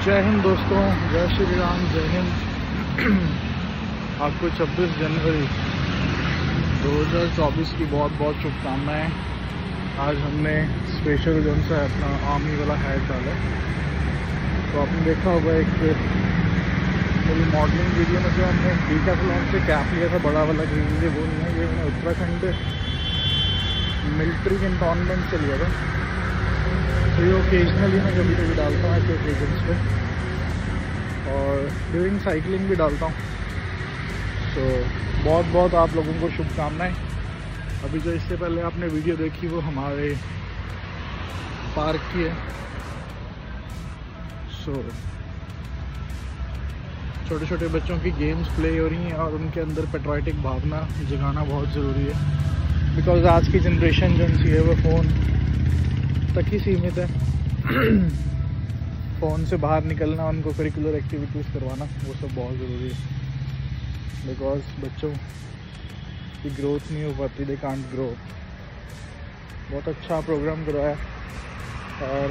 जय हिंद दोस्तों, जय श्री राम, जय हिंद। आपको 26 जनवरी 2024 की बहुत बहुत शुभकामनाएं। आज हमने स्पेशल जन सा अपना आर्मी वाला हैट डाला। तो आपने देखा होगा एक मेरी मॉडलिंग वीडियो में जो हमने डीकाथलॉन से कैप लिया था बड़ा वाला ग्रीन, ये वो नहीं है, ये मैंने उत्तराखंड मिलिट्री कैंटोनमेंट से लिया था। तो ये ओकेजनली मैं कभी कभी डालता हूँ ऐसे ओकेजन्स पे, और ड्यूरिंग साइकिलिंग भी डालता हूँ। तो बहुत बहुत आप लोगों को शुभकामनाएं। अभी जो इससे पहले आपने वीडियो देखी वो हमारे पार्क की है। सो छोटे छोटे बच्चों की गेम्स प्ले हो रही हैं और उनके अंदर पेट्रियोटिक भावना जगाना बहुत ज़रूरी है। बिकॉज आज की जनरेशन जो सी है वो फ़ोन तक ही सीमित है। फ़ोन से बाहर निकलना, उनको करिकुलर एक्टिविटीज़ करवाना, वो सब बहुत ज़रूरी है। बिकॉज बच्चों की ग्रोथ नहीं हो पाती, दे कांट ग्रो। बहुत अच्छा प्रोग्राम करवाया। और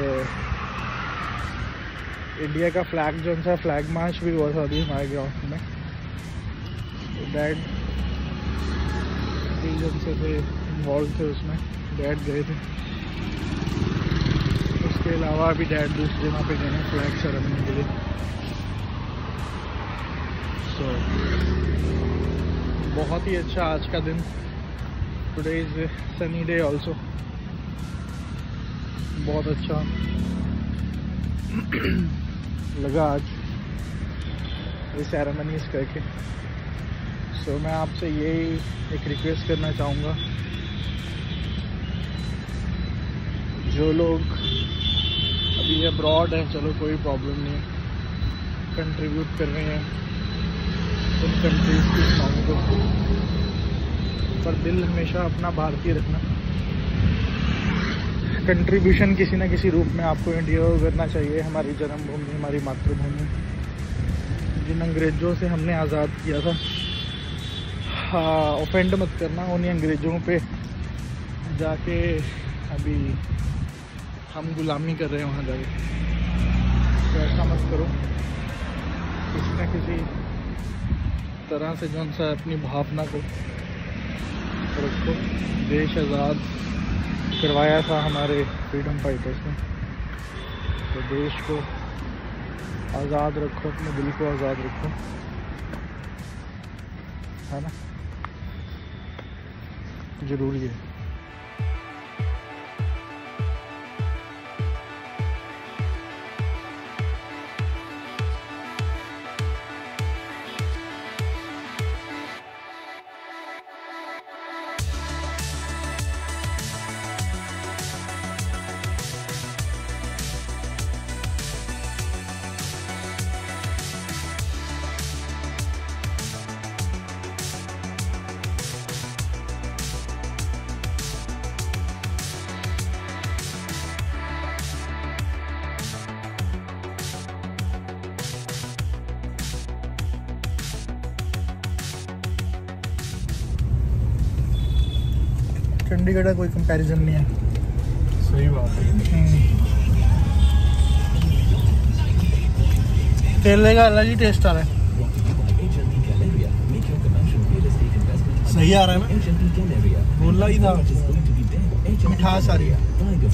इंडिया का फ्लैग जो सा फ्लैग मार्च भी हुआ था अभी हमारे गाँव में। डैड जन से थे इन्वॉल्व थे उसमें, डैड गए थे। उसके अलावा अभी डैड दूसरी जगह पे गए फ्लैग सेरेमनी के लिए। सो बहुत ही अच्छा आज का दिन। Today is sunny day also. बहुत अच्छा लगा आज ये सेरेमनीज करके। सो मैं आपसे यही एक रिक्वेस्ट करना चाहूँगा, जो लोग अभी अब्रॉड हैं, चलो कोई प्रॉब्लम नहीं है, कंट्रीब्यूट कर रहे हैं उन कंट्रीज़ की इकोनॉमी को, पर दिल हमेशा अपना भारतीय रखना। कंट्रीब्यूशन किसी न किसी रूप में आपको इंडिया को करना चाहिए। हमारी जन्मभूमि, हमारी मातृभूमि, जिन अंग्रेज़ों से हमने आज़ाद किया था, ऑफेंड मत करना उन्हीं अंग्रेज़ों पे जाके अभी हम गुलामी कर रहे हैं वहाँ जाके। तो ऐसा मत करो। किसी न किसी तरह से जो सा अपनी भावना को रखो। देश आज़ाद करवाया था हमारे फ्रीडम फाइटर्स ने, तो देश को आज़ाद रखो, अपने दिल को आज़ाद रखो, है ना, ज़रूरी है। चंडीगढ़ का कोई कंपैरिजन नहीं है। सही बात है। केले का अलग ही टेस्ट आ रहा है। सही आ रहा है, मैं बोलना ही था, मिठास आ रही है।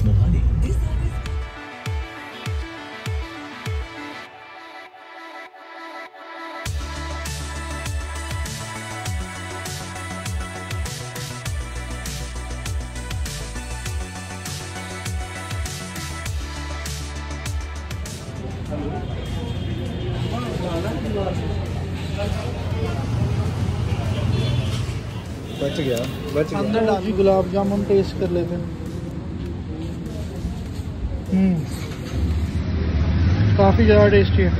बच गया अंदर डाली गुलाब जामुन टेस्ट कर लेते हैं। काफ़ी ज़्यादा टेस्टी है।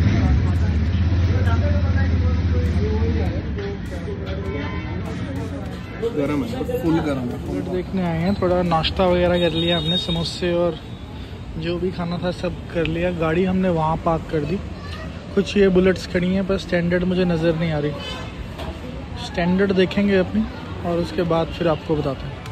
गरम है, फुल गरम है। फूड देखने आए हैं, थोड़ा नाश्ता वगैरह कर लिया हमने, समोसे और जो भी खाना था सब कर लिया। गाड़ी हमने वहाँ पार्क कर दी। कुछ ये बुलेट्स खड़ी हैं, पर स्टैंडर्ड मुझे नज़र नहीं आ रही। स्टैंडर्ड देखेंगे अपनी और उसके बाद फिर आपको बताते हैं।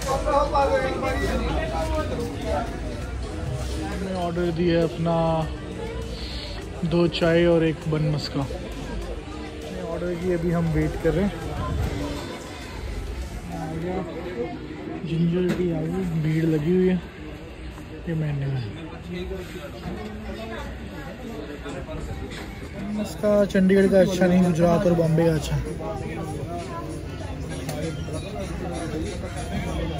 मैंने ऑर्डर दिया है अपना 2 चाय और 1 बन मस्का। ऑर्डर की अभी हम वेट कर रहे हैं। जिंजर टी आ गई, भीड़ लगी हुई है। ये मेन्यू है मस्का। चंडीगढ़ का अच्छा नहीं, गुजरात और बॉम्बे का अच्छा।